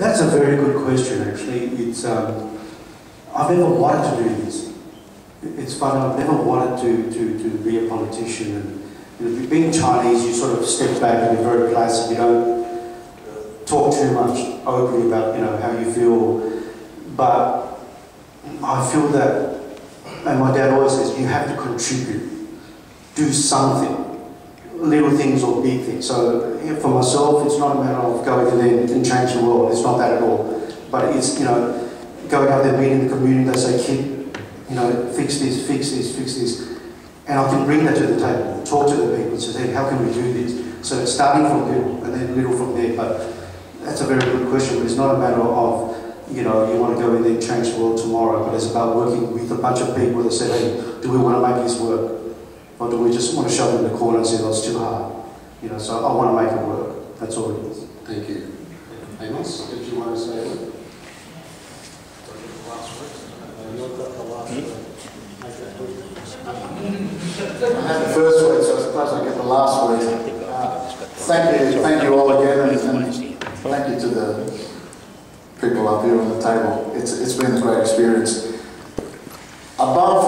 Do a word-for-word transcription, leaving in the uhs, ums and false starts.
That's a very good question, actually. It's, um, I've never wanted to do this. It's funny, I've never wanted to, to, to be a politician. And, you know, being Chinese, you sort of step back and you're very placid. You don't talk too much openly about, you know, how you feel. But I feel that, and my dad always says, you have to contribute. Do something. Little things or big things. So for myself, it's not a matter of going in there and change the world. It's not that at all. But it's, you know, going out there, meeting the community, they say, kid, you know, fix this, fix this, fix this. And I can bring that to the table, talk to the people and say, hey, how can we do this? So it's starting from little and then little from there. But that's a very good question. But it's not a matter of, you know, you want to go in there and change the world tomorrow, but it's about working with a bunch of people that say, hey, do we want to make this work? Or do we just want to shove it in the corner and say, oh, it's too hard? You know, so I want to make it work. That's all it is. Thank you. Amos, did you want to say it? I had the first word, so I suppose I get the last word. Uh, thank you, thank you all again, and, and thank you to the people up here on the table. It's, it's been a great experience. Above